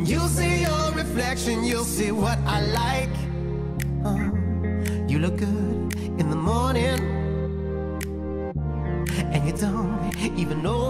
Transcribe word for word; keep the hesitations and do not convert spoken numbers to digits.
When you see your reflection, you'll see what I like. uh, You look good in the morning, and you don't even know